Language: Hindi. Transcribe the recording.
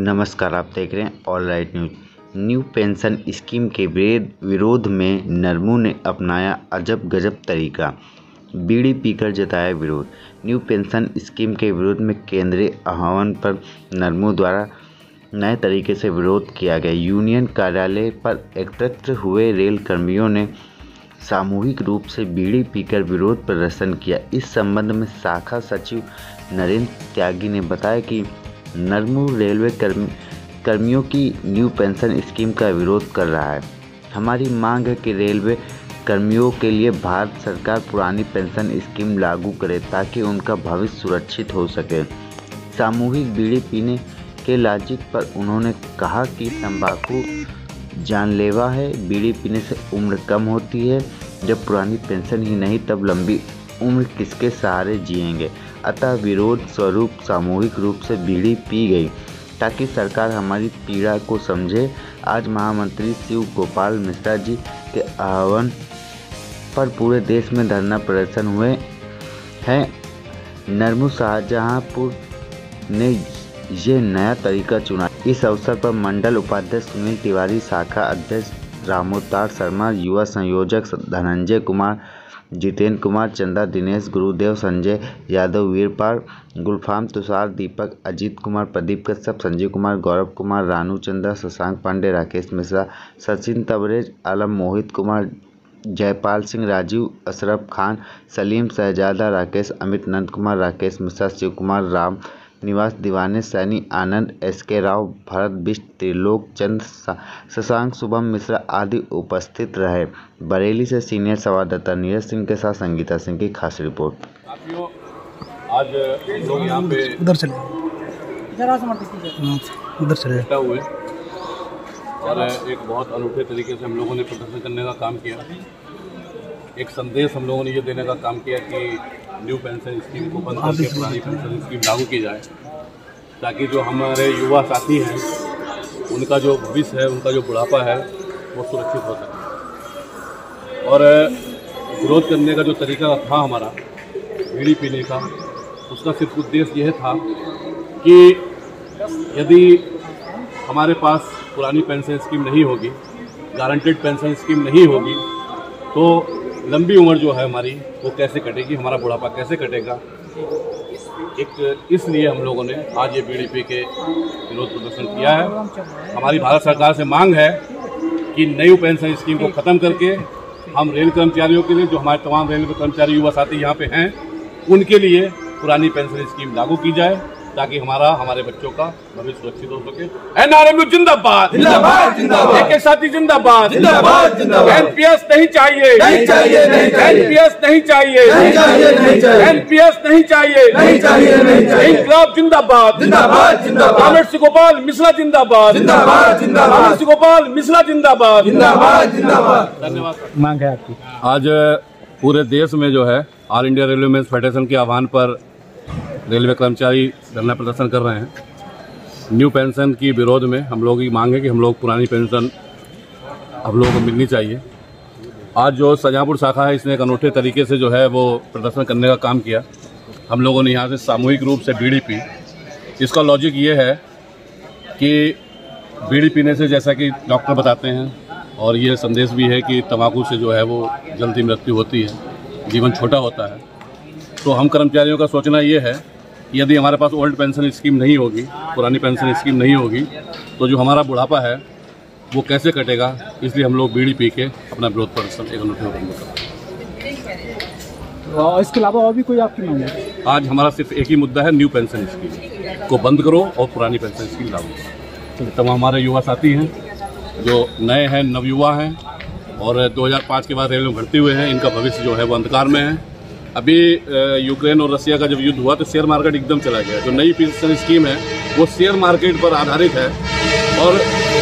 नमस्कार, आप देख रहे हैं all right news. New pension scheme के विरोध में नरमू ने अपनाया अजब गजब तरीका, बीड़ी पीकर जताया विरोध। न्यू पेंशन स्कीम के विरोध में केंद्रीय आह्वान पर नरमू द्वारा नए तरीके से विरोध किया गया। यूनियन कार्यालय पर एकत्र हुए रेल कर्मियों ने सामूहिक रूप से बीड़ी पीकर विरोध प्रदर्शन किया। इस संबंध में शाखा सचिव नरेंद्र त्यागी ने बताया कि नरमू रेलवे कर्मियों की न्यू पेंशन स्कीम का विरोध कर रहा है। हमारी मांग है कि रेलवे कर्मियों के लिए भारत सरकार पुरानी पेंशन स्कीम लागू करे ताकि उनका भविष्य सुरक्षित हो सके। सामूहिक बीड़ी पीने के लॉजिक पर उन्होंने कहा कि तंबाकू जानलेवा है, बीड़ी पीने से उम्र कम होती है। जब पुरानी पेंशन ही नहीं तब लंबी उम्र किसके सहारे जिएंगे। अतः विरोध स्वरूप सामूहिक रूप से बीड़ी पी गई ताकि सरकार हमारी पीड़ा को समझे। आज महामंत्री शिव गोपाल मिश्रा जी के आह्वान पर पूरे देश में धरना प्रदर्शन हुए हैं। नरमू शाहजहांपुर ने ये नया तरीका चुना। इस अवसर पर मंडल उपाध्यक्ष सुनील तिवारी, शाखा अध्यक्ष रामोतार शर्मा, युवा संयोजक धनंजय कुमार, जितेंद्र कुमार, चंदा, दिनेश, गुरुदेव, संजय यादव, वीरपाल, गुलफाम, तुषार, दीपक, अजीत कुमार, प्रदीप कश्यप, संजीव कुमार, गौरव कुमार, रानू चंदा, शशांक पांडे, राकेश मिश्रा, सचिन तबरेज, आलम, मोहित कुमार, जयपाल सिंह, राजीव, अशरफ खान, सलीम, शहजादा, राकेश, अमित, नंद कुमार, राकेश मिश्रा, शिव कुमार, राम निवास, दीवाने, सैनी, आनंद, SK राव, भरत बिष्ट, त्रिलोक चंद, शशांक, शुभम मिश्रा आदि उपस्थित रहे। बरेली से सीनियर संवाददाता नीरज सिंह के साथ संगीता सिंह की खास रिपोर्ट। आज लोग यहाँ पे उधर चले हुए और एक बहुत अनूठे तरीके से हम लोगों ने प्रदर्शन करने का काम किया। एक संदेश हम लोगों ने ये देने का काम किया कि न्यू पेंशन स्कीम को बंद करके पुरानी पेंशन स्कीम लागू की जाए ताकि जो हमारे युवा साथी हैं उनका जो भविष्य है, उनका जो बुढ़ापा है वो सुरक्षित हो सके। और विरोध करने का जो तरीका था हमारा बीड़ी पीने का, उसका सिर्फ उद्देश्य यह था कि यदि हमारे पास पुरानी पेंशन स्कीम नहीं होगी, गारंटेड पेंशन स्कीम नहीं होगी, तो लंबी उम्र जो है हमारी वो कैसे कटेगी, हमारा बुढ़ापा कैसे कटेगा। इसलिए हम लोगों ने आज ये बीड़ी पी के विरोध प्रदर्शन किया है। हमारी भारत सरकार से मांग है कि नई पेंशन स्कीम को ख़त्म करके हम रेल कर्मचारियों के लिए, जो हमारे तमाम रेल कर्मचारी युवा साथी यहाँ पे हैं, उनके लिए पुरानी पेंशन स्कीम लागू की जाए ताकि हमारे बच्चों का भविष्य सुरक्षित हो सके। NRMU जिंदाबाद, जिंदाबाद, जिंदाबाद, एक साथी जिंदाबाद, जिंदाबाद, जिंदाबाद। NPS नहीं चाहिए, नहीं चाहिए, नहीं चाहिए, NPS नहीं चाहिए, नहीं चाहिए, नहीं चाहिए, NPS नहीं चाहिए, नहीं चाहिए, नहीं चाहिए। इंकलाब जिंदाबाद, जिंदाबाद, जिंदाबाद। रामेश गोपाल मिश्रा जिंदाबाद, जिंदाबाद, जिंदाबाद। रामेश गोपाल मिश्रा जिंदाबाद, जिंदाबाद, जिंदाबाद। धन्यवाद। मांग है आपकी। आज पूरे देश में जो है all India railway men's federation के आह्वान पर रेलवे कर्मचारी धरना प्रदर्शन कर रहे हैं। न्यू पेंशन की विरोध में हम लोगों की मांग है कि हम लोग पुरानी पेंशन हम लोगों को मिलनी चाहिए। आज जो शाहजहांपुर शाखा है, इसने एक अनूठे तरीके से जो है वो प्रदर्शन करने का काम किया। हम लोगों ने यहाँ से सामूहिक रूप से बीड़ी पी। इसका लॉजिक ये है कि बीड़ी पीने से, जैसा कि डॉक्टर बताते हैं और ये संदेश भी है कि तंबाकू से जो है वो जल्दी मृत्यु होती है, जीवन छोटा होता है। तो हम कर्मचारियों का सोचना ये है कि यदि हमारे पास ओल्ड पेंशन स्कीम नहीं होगी, पुरानी पेंशन स्कीम नहीं होगी, तो जो हमारा बुढ़ापा है वो कैसे कटेगा। इसलिए हम लोग बीड़ी पी के अपना विरोध प्रदर्शन एक अनूठे रूप में कर रहे हैं। इसके अलावा और भी कोई आपकी मांग है? आज हमारा सिर्फ एक ही मुद्दा है, न्यू पेंशन स्कीम को बंद करो और पुरानी पेंशन स्कीम लागू करो। तमाम हमारे युवा साथी हैं जो नए हैं, नवयुवा हैं और 2005 के बाद रेलवे में भर्ती हुए हैं, इनका भविष्य जो है वो अंधकार में है। अभी यूक्रेन और रसिया का जब युद्ध हुआ तो शेयर मार्केट एकदम चला गया। जो नई पेंशन स्कीम है वो शेयर मार्केट पर आधारित है और